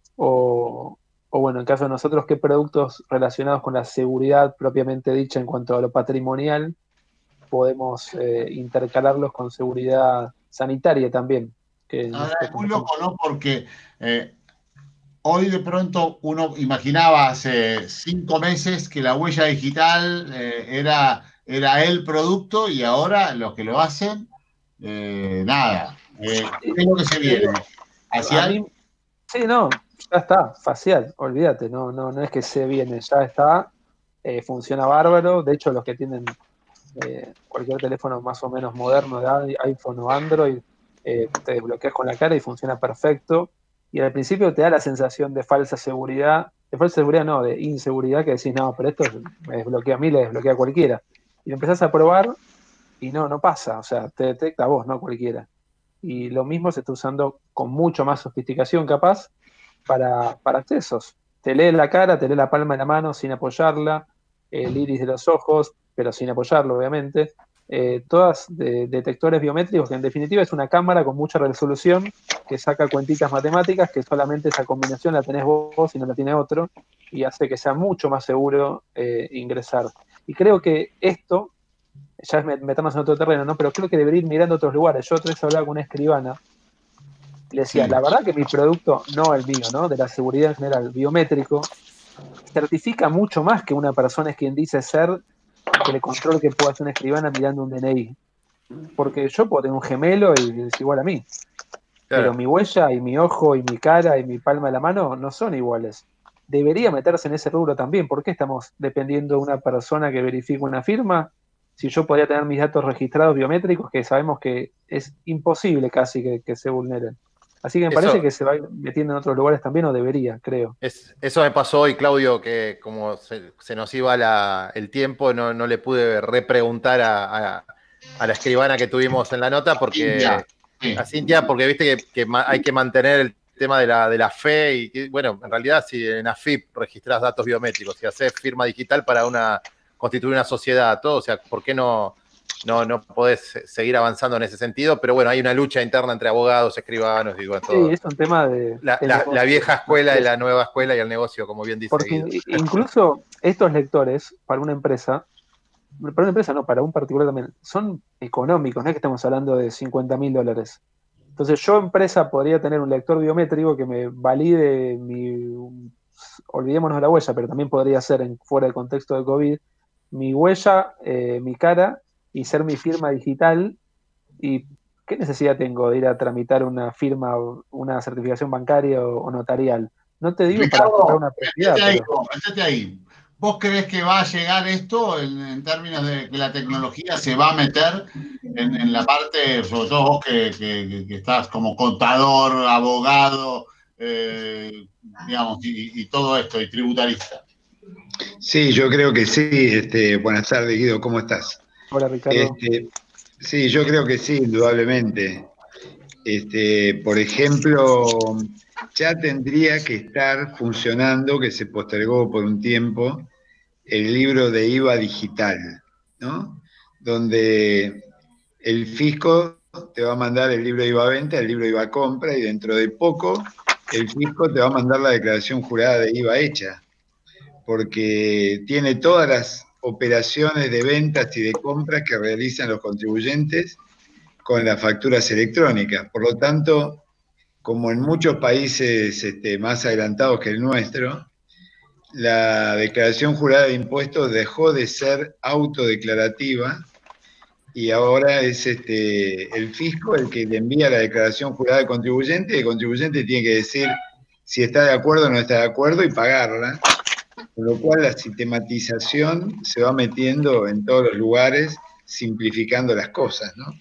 o, o bueno, en caso de nosotros, qué productos relacionados con la seguridad propiamente dicha en cuanto a lo patrimonial podemos eh, intercalarlos con seguridad sanitaria también. Que Ahora es muy loco, ¿no? Porque eh, hoy de pronto uno imaginaba hace cinco meses que la huella digital eh, era, era el producto y ahora los que lo hacen, eh, nada. Eh, ¿Qué es lo que se viene? ¿Hacia mí, sí, no, ya está, facial, olvídate, no, no, no es que se viene, ya está, eh, funciona bárbaro. De hecho, los que tienen eh, cualquier teléfono más o menos moderno de iPhone o Android, eh, te desbloqueas con la cara y funciona perfecto. Y al principio te da la sensación de falsa seguridad, de falsa seguridad no, de inseguridad, que decís, no, pero esto me desbloquea a mí, le desbloquea a cualquiera. Y lo empezás a probar y no, no pasa, o sea, te detecta a vos, no a cualquiera. Y lo mismo se está usando con mucho más sofisticación capaz para, para accesos. Te lee la cara, te lee la palma de la mano sin apoyarla, el iris de los ojos, pero sin apoyarlo, obviamente. Eh, todas de, detectores biométricos, que en definitiva es una cámara con mucha resolución que saca cuentitas matemáticas, que solamente esa combinación la tenés vos y no la tiene otro, y hace que sea mucho más seguro eh, ingresar. Y creo que esto, ya es meternos en otro terreno, ¿no? Pero creo que debería ir mirando a otros lugares. Yo otra vez hablaba con una escribana y le decía, sí. La verdad que mi producto, no el mío, ¿no? De la seguridad en general, biométrico, certifica mucho más que una persona es quien dice ser, que le controle que pueda hacer una escribana mirando un D N I. Porque yo puedo tener un gemelo y es igual a mí. Claro. Pero mi huella y mi ojo y mi cara y mi palma de la mano no son iguales. Debería meterse en ese rubro también. ¿Por qué estamos dependiendo de una persona que verifique una firma? Si yo podría tener mis datos registrados biométricos, que sabemos que es imposible casi que, que se vulneren. Así que me eso, parece que se va metiendo en otros lugares también, o debería, creo. Es, eso me pasó hoy, Claudio, que como se, se nos iba la, el tiempo, no, no le pude repreguntar a, a, a la escribana que tuvimos en la nota, porque Cintia, sí. a Cintia, porque viste que, que hay que mantener el tema de la, de la fe, y, y bueno, en realidad si en AFIP registrás datos biométricos, si haces firma digital para una constituir una sociedad, todo, o sea, ¿por qué no, no, no podés seguir avanzando en ese sentido? Pero bueno, hay una lucha interna entre abogados, escribanos, digo, todo. Sí, es un tema de... La, la, la vieja escuela y la nueva escuela y el negocio, como bien dice Porque Guido. Incluso estos lectores, para una empresa, para una empresa no, para un particular también, son económicos, no es que estamos hablando de cincuenta mil dólares. Entonces yo, empresa, podría tener un lector biométrico que me valide mi... Olvidémonos de la huella, pero también podría ser en, fuera del contexto de COVID, mi huella, eh, mi cara, y ser mi firma digital. ¿Y qué necesidad tengo de ir a tramitar una firma, una certificación bancaria o, o notarial? No te digo Ricardo, para comprar una propiedad. Métete ahí, pero... métete ahí. ¿Vos crees que va a llegar esto en, en términos de que la tecnología se va a meter en, en la parte, sobre todo vos que, que, que estás como contador, abogado, eh, digamos, y, y todo esto, y tributarista? Sí, yo creo que sí. Este, buenas tardes, Guido, ¿cómo estás? Hola, Ricardo. Este, sí, yo creo que sí, indudablemente. Este, por ejemplo, ya tendría que estar funcionando, que se postergó por un tiempo, el libro de I V A digital, ¿no? Donde el fisco te va a mandar el libro de I V A venta, el libro de I V A compra, y dentro de poco el fisco te va a mandar la declaración jurada de I V A hecha, porque tiene todas las operaciones de ventas y de compras que realizan los contribuyentes con las facturas electrónicas. Por lo tanto, como en muchos países este, más adelantados que el nuestro, la declaración jurada de impuestos dejó de ser autodeclarativa y ahora es este, el fisco el que le envía la declaración jurada al contribuyente, y el contribuyente tiene que decir si está de acuerdo o no está de acuerdo y pagarla. Con lo cual la sistematización se va metiendo en todos los lugares, simplificando las cosas, ¿no?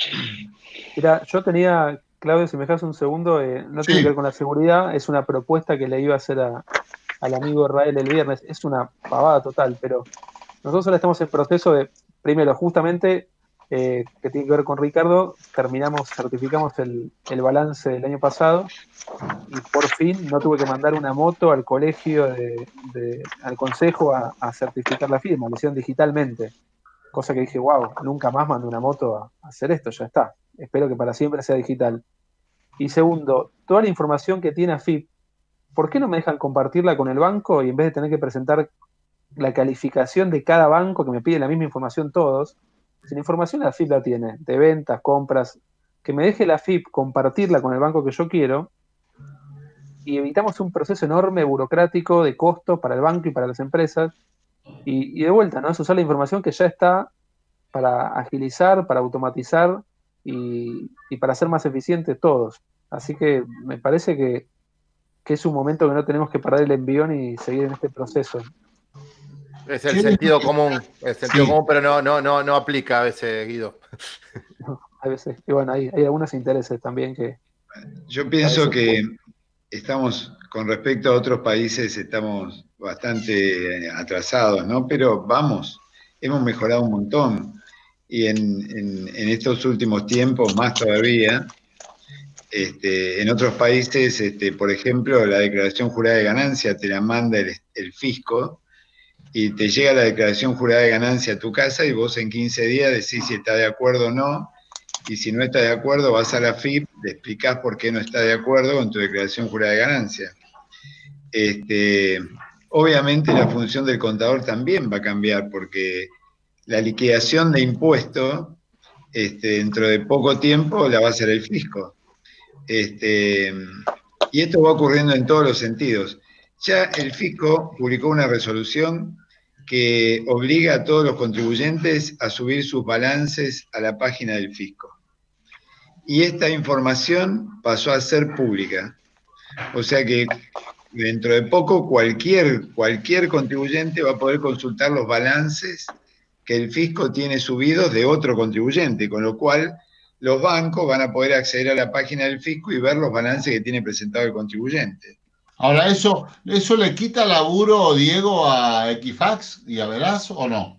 Mira, yo tenía, Claudio, si me dejas un segundo, eh, no tiene sí. que ver con la seguridad, es una propuesta que le iba a hacer a, al amigo Rael el viernes, es una pavada total, pero nosotros ahora estamos en proceso de, primero, justamente, eh, que tiene que ver con Ricardo, terminamos, certificamos el, el balance del año pasado, y por fin no tuve que mandar una moto al colegio, de, de, al consejo a, a certificar la firma, lo hicieron digitalmente, cosa que dije, wow, nunca más mando una moto a, a hacer esto, ya está, espero que para siempre sea digital. Y segundo, toda la información que tiene AFIP, ¿por qué no me dejan compartirla con el banco y en vez de tener que presentar la calificación de cada banco que me pide la misma información todos, si la información la AFIP la tiene, de ventas, compras, que me deje la AFIP compartirla con el banco que yo quiero, y evitamos un proceso enorme, burocrático, de costo para el banco y para las empresas, y, y de vuelta, ¿no? Es usar la información que ya está para agilizar, para automatizar y, y para ser más eficientes todos. Así que me parece que, que es un momento que no tenemos que parar el envión y seguir en este proceso. Es el sí. sentido común, el sentido sí. común, pero no, no, no, no aplica a veces, Guido. No, a veces, y bueno, hay, hay algunos intereses también que... Yo pienso que estamos, con respecto a otros países, estamos bastante atrasados, ¿no? Pero vamos, hemos mejorado un montón. Y en, en, en estos últimos tiempos, más todavía, este, en otros países, este, por ejemplo, la declaración jurada de ganancia te la manda el, el fisco, y te llega la declaración jurada de ganancia a tu casa y vos en quince días decís si está de acuerdo o no, y si no está de acuerdo vas a la AFIP, le explicás por qué no está de acuerdo con tu declaración jurada de ganancia. Este, obviamente la función del contador también va a cambiar, porque la liquidación de impuestos, este, dentro de poco tiempo la va a hacer el fisco. Este, y esto va ocurriendo en todos los sentidos. Ya el fisco publicó una resolución que obliga a todos los contribuyentes a subir sus balances a la página del fisco. Y esta información pasó a ser pública. O sea que dentro de poco cualquier, cualquier contribuyente va a poder consultar los balances que el fisco tiene subidos de otro contribuyente, con lo cual los bancos van a poder acceder a la página del fisco y ver los balances que tiene presentado el contribuyente. Ahora, ¿eso, eso le quita laburo, Diego, a Equifax y a Veraz o no?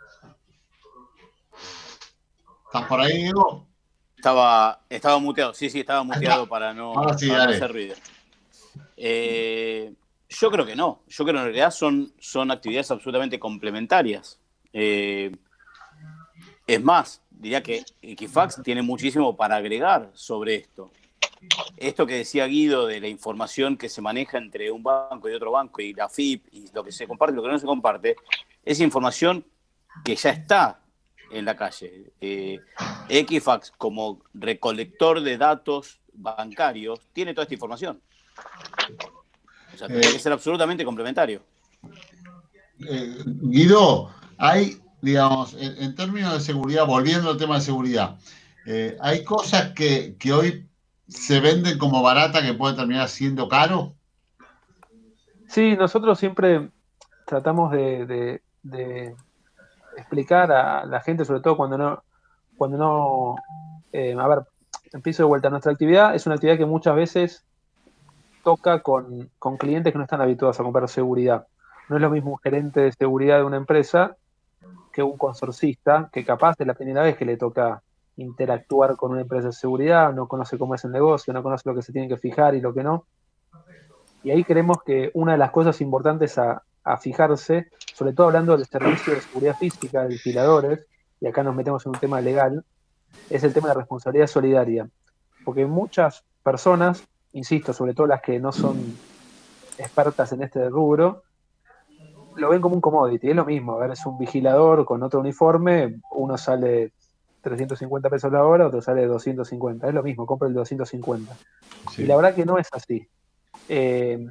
¿Estás por ahí, Diego? Estaba, estaba muteado, sí, sí, estaba muteado para no, Ahora sí, para no dale. hacer ruido. Eh, yo creo que no, yo creo que en realidad son, son actividades absolutamente complementarias. Eh, es más, diría que Equifax tiene muchísimo para agregar sobre esto. Esto que decía Guido de la información que se maneja entre un banco y otro banco y la F I P y lo que se comparte y lo que no se comparte, es información que ya está en la calle. Eh, Equifax, como recolector de datos bancarios, tiene toda esta información. O sea, tiene que ser absolutamente complementario. Eh, Guido, hay, digamos, en, en términos de seguridad, volviendo al tema de seguridad, eh, hay cosas que, que hoy se venden como barata que puede terminar siendo caro. Sí, nosotros siempre tratamos de, de, de explicar a la gente, sobre todo cuando no, cuando no, eh, a ver, empiezo de vuelta. Nuestra actividad es una actividad que muchas veces toca con, con clientes que no están habituados a comprar seguridad. No es lo mismo un gerente de seguridad de una empresa que un consorcista, que capaz es la primera vez que le toca interactuar con una empresa de seguridad, no conoce cómo es el negocio, no conoce lo que se tiene que fijar y lo que no. Y ahí creemos que una de las cosas importantes a, a fijarse, sobre todo hablando del servicio de seguridad física, de vigiladores, y acá nos metemos en un tema legal, es el tema de la responsabilidad solidaria. Porque muchas personas, insisto, sobre todo las que no son expertas en este rubro, lo ven como un commodity, es lo mismo, a ver, es un vigilador con otro uniforme, uno sale trescientos cincuenta pesos la hora, otro sale doscientos cincuenta, es lo mismo, compra el doscientos cincuenta. Sí. Y la verdad que no es así. Eh,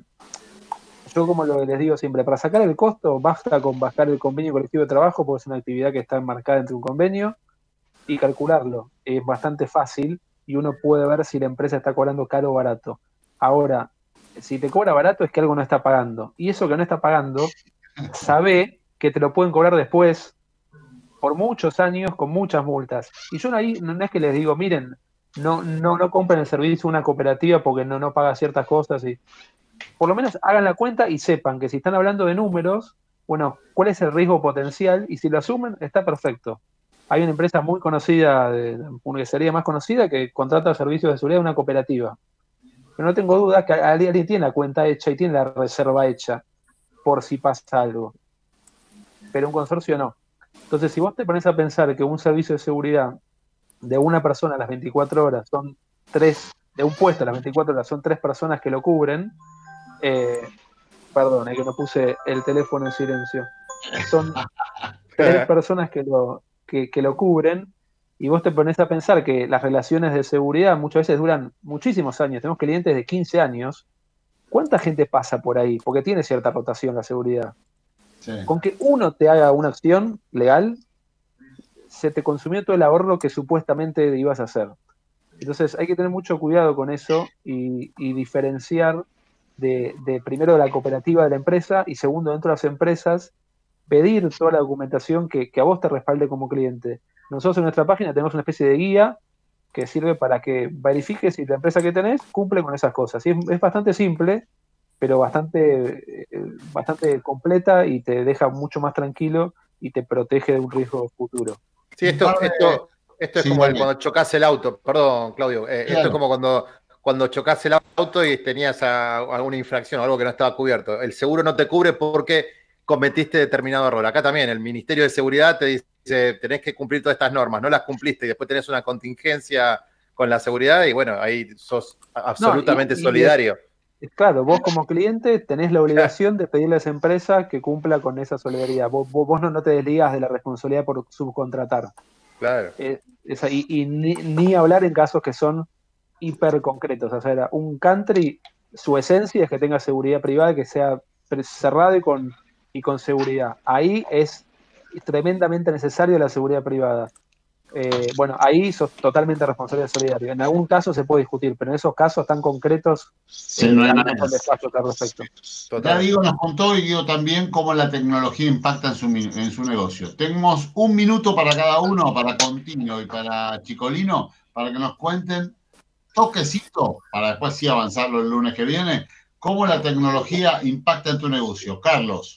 yo como lo les digo siempre, para sacar el costo basta con bajar el convenio colectivo de trabajo, porque es una actividad que está enmarcada entre un convenio, y calcularlo. Es bastante fácil y uno puede ver si la empresa está cobrando caro o barato. Ahora, si te cobra barato es que algo no está pagando. Y eso que no está pagando, sabe que te lo pueden cobrar después por muchos años con muchas multas. Y yo ahí no es que les digo, miren, no, no, no compren el servicio de una cooperativa porque no, no paga ciertas cosas. Y por lo menos hagan la cuenta y sepan que si están hablando de números, bueno, cuál es el riesgo potencial y si lo asumen, está perfecto. Hay una empresa muy conocida, de, una sería más conocida, que contrata servicios de seguridad de una cooperativa. Pero no tengo duda que alguien tiene la cuenta hecha y tiene la reserva hecha por si pasa algo. Pero un consorcio no. Entonces, si vos te pones a pensar que un servicio de seguridad de una persona a las veinticuatro horas son tres, de un puesto a las veinticuatro horas son tres personas que lo cubren, eh, perdón, es que no puse el teléfono en silencio, son tres personas que lo, que, que lo cubren, y vos te pones a pensar que las relaciones de seguridad muchas veces duran muchísimos años, tenemos clientes de quince años, ¿cuánta gente pasa por ahí? Porque tiene cierta rotación la seguridad. Sí. Con que uno te haga una acción legal, se te consumió todo el ahorro que supuestamente ibas a hacer. Entonces hay que tener mucho cuidado con eso y, y diferenciar de, de primero de la cooperativa de la empresa y segundo dentro de las empresas, pedir toda la documentación que, que a vos te respalde como cliente. Nosotros en nuestra página tenemos una especie de guía que sirve para que verifiques si la empresa que tenés cumple con esas cosas. Y es, es bastante simple, pero bastante, eh, bastante completa y te deja mucho más tranquilo y te protege de un riesgo futuro. Sí, esto, esto, esto es sí, como vale. cuando chocás el auto, perdón, Claudio, eh, Claro. esto es como cuando, cuando chocás el auto y tenías a, alguna infracción o algo que no estaba cubierto. El seguro no te cubre porque cometiste determinado error. Acá también el Ministerio de Seguridad te dice, tenés que cumplir todas estas normas, no las cumpliste y después tenés una contingencia con la seguridad y bueno, ahí sos absolutamente no, y, y solidario. De, Claro, vos como cliente tenés la obligación de pedirle a esa empresa que cumpla con esa solidaridad. Vos, vos, vos no, no te desligas de la responsabilidad por subcontratar. Claro. Eh, es, y y ni, ni hablar en casos que son hiper concretos. O sea, un country, su esencia es que tenga seguridad privada, que sea cerrado y con, y con seguridad. Ahí es tremendamente necesario la seguridad privada. Eh, bueno, ahí sos totalmente responsable de solidario. En algún caso se puede discutir, pero en esos casos tan concretos sí, eh, no hay hay un manera. montón de espacios al respecto. Ya Diego nos contó y Diego también cómo la tecnología impacta en su, en su negocio. Tenemos un minuto para cada uno, para Contino y para Chicolino, para que nos cuenten toquecito, para después sí avanzarlo el lunes que viene, cómo la tecnología impacta en tu negocio. Carlos.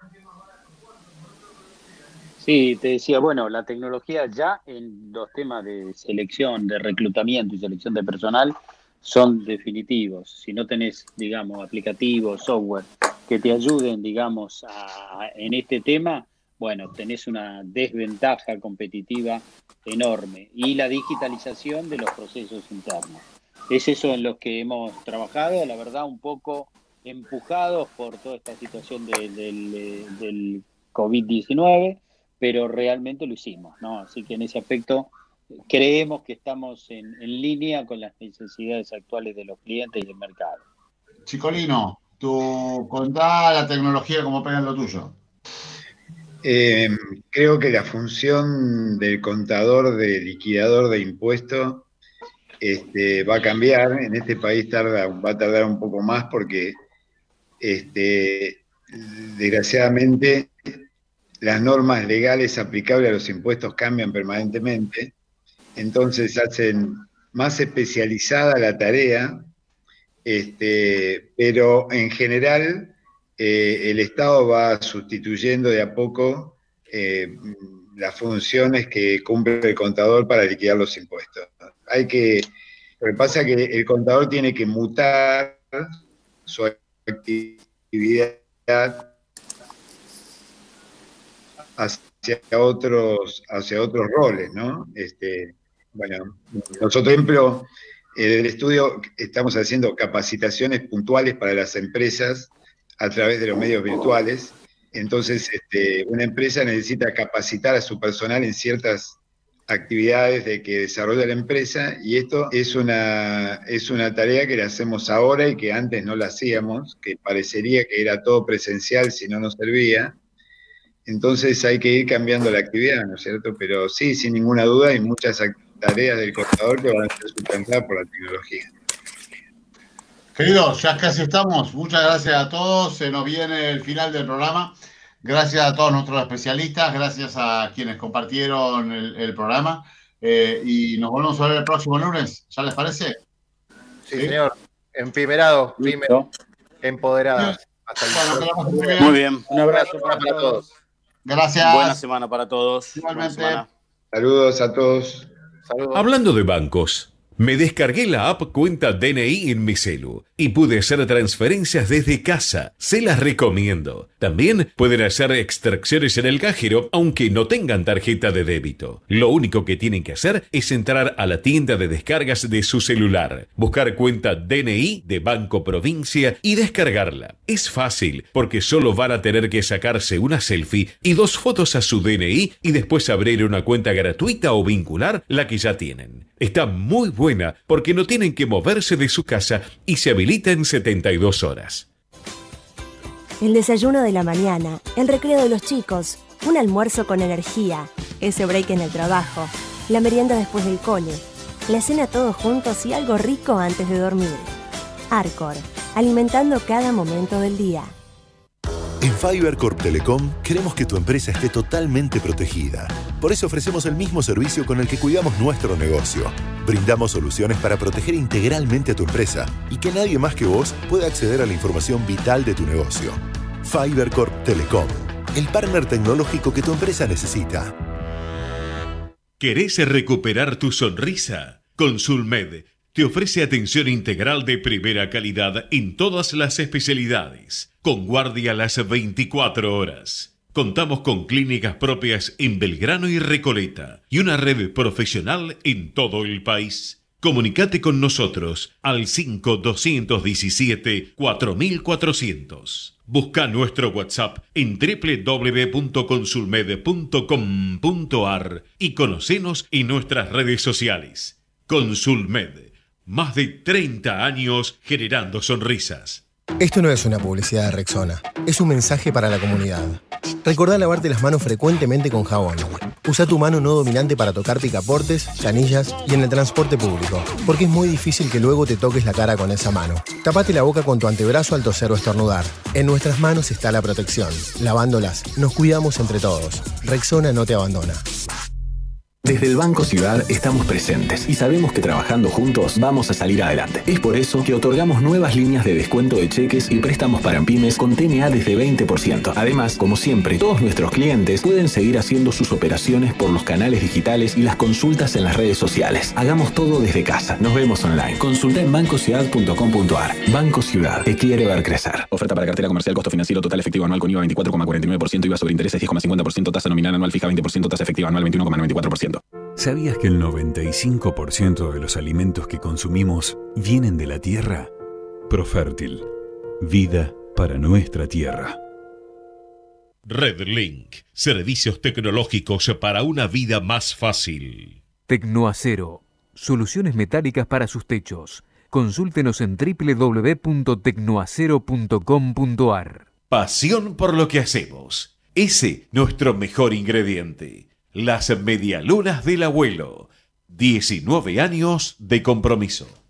Sí, te decía, bueno, la tecnología ya en los temas de selección, de reclutamiento y selección de personal son definitivos. Si no tenés, digamos, aplicativos, software que te ayuden, digamos, a, en este tema, bueno, tenés una desventaja competitiva enorme. Y la digitalización de los procesos internos. Es eso en lo que hemos trabajado, la verdad, un poco empujados por toda esta situación de, del, del COVID diecinueve, pero realmente lo hicimos, ¿no? Así que en ese aspecto creemos que estamos en, en línea con las necesidades actuales de los clientes y del mercado. Chicolino, tú contá la tecnología como pega en lo tuyo. Eh, creo que la función del contador, de liquidador de impuestos, este, va a cambiar. En este país tarda, va a tardar un poco más porque, este, desgraciadamente, las normas legales aplicables a los impuestos cambian permanentemente, entonces hacen más especializada la tarea, este, pero en general eh, el Estado va sustituyendo de a poco eh, las funciones que cumple el contador para liquidar los impuestos. Hay que, lo que pasa es que el contador tiene que mutar su actividad hacia otros, hacia otros roles, ¿no? Este, bueno, nosotros, por ejemplo, en el estudio estamos haciendo capacitaciones puntuales para las empresas a través de los medios virtuales. Entonces, este, una empresa necesita capacitar a su personal en ciertas actividades de que desarrolla la empresa, y esto es una, es una tarea que la hacemos ahora y que antes no la hacíamos, que parecería que era todo presencial si no nos servía. Entonces hay que ir cambiando la actividad, ¿no es cierto? Pero sí, sin ninguna duda, hay muchas tareas del contador que van a ser suplantadas por la tecnología. Queridos, ya casi estamos. Muchas gracias a todos. Se nos viene el final del programa. Gracias a todos nuestros especialistas, gracias a quienes compartieron el, el programa. Eh, y nos volvemos a ver el próximo lunes. ¿Ya les parece? Sí, ¿sí? Señor. Emprimerado, primero, empoderadas. Hasta el bueno, muy bien. Muy bien. Un abrazo para, para todos. todos. Gracias. Buena semana para todos. Igualmente. Saludos a todos. Saludos. Hablando de bancos, me descargué la app Cuenta D N I en mi celu y pude hacer transferencias desde casa. Se las recomiendo. También pueden hacer extracciones en el cajero aunque no tengan tarjeta de débito. Lo único que tienen que hacer es entrar a la tienda de descargas de su celular, buscar Cuenta D N I de Banco Provincia y descargarla. Es fácil porque solo van a tener que sacarse una selfie y dos fotos a su D N I y después abrir una cuenta gratuita o vincular la que ya tienen. Está muy buena porque no tienen que moverse de su casa y se habilita en setenta y dos horas. El desayuno de la mañana, el recreo de los chicos, un almuerzo con energía, ese break en el trabajo, la merienda después del cole, la cena todos juntos y algo rico antes de dormir. Arcor, alimentando cada momento del día. En FiberCorp Telecom queremos que tu empresa esté totalmente protegida. Por eso ofrecemos el mismo servicio con el que cuidamos nuestro negocio. Brindamos soluciones para proteger integralmente a tu empresa y que nadie más que vos pueda acceder a la información vital de tu negocio. FiberCorp Telecom, el partner tecnológico que tu empresa necesita. ¿Querés recuperar tu sonrisa? Consulmed te ofrece atención integral de primera calidad en todas las especialidades, con guardia las veinticuatro horas. Contamos con clínicas propias en Belgrano y Recoleta y una red profesional en todo el país. Comunicate con nosotros al cinco dos uno siete cuatro cuatro cero cero. Busca nuestro WhatsApp en doble u doble u doble u punto consulmed punto com punto a r y conocenos en nuestras redes sociales. Consulmed, más de treinta años generando sonrisas. Esto no es una publicidad de Rexona, es un mensaje para la comunidad. Recordá lavarte las manos frecuentemente con jabón. Usa tu mano no dominante para tocar picaportes, canillas y en el transporte público, porque es muy difícil que luego te toques la cara con esa mano. Tapate la boca con tu antebrazo al toser o estornudar. En nuestras manos está la protección. Lavándolas, nos cuidamos entre todos. Rexona no te abandona. Desde el Banco Ciudad estamos presentes y sabemos que trabajando juntos vamos a salir adelante. Es por eso que otorgamos nuevas líneas de descuento de cheques y préstamos para pymes con T N A desde veinte por ciento. Además, como siempre, todos nuestros clientes pueden seguir haciendo sus operaciones por los canales digitales y las consultas en las redes sociales. Hagamos todo desde casa. Nos vemos online. Consulta en banco ciudad punto com punto a r. Banco Ciudad, te quiere ver crecer. Oferta para cartera comercial, costo financiero total efectivo anual con I V A veinticuatro coma cuarenta y nueve por ciento, I V A sobre intereses diez coma cincuenta por ciento, tasa nominal anual fija veinte por ciento, tasa efectiva anual veintiuno coma noventa y cuatro por ciento. ¿Sabías que el noventa y cinco por ciento de los alimentos que consumimos vienen de la tierra? Profértil. Vida para nuestra tierra. Redlink. Servicios tecnológicos para una vida más fácil. Tecnoacero. Soluciones metálicas para sus techos. Consúltenos en doble u doble u doble u punto tecnoacero punto com punto a r. Pasión por lo que hacemos. Ese nuestro mejor ingrediente. Las medialunas del abuelo. diecinueve años de compromiso.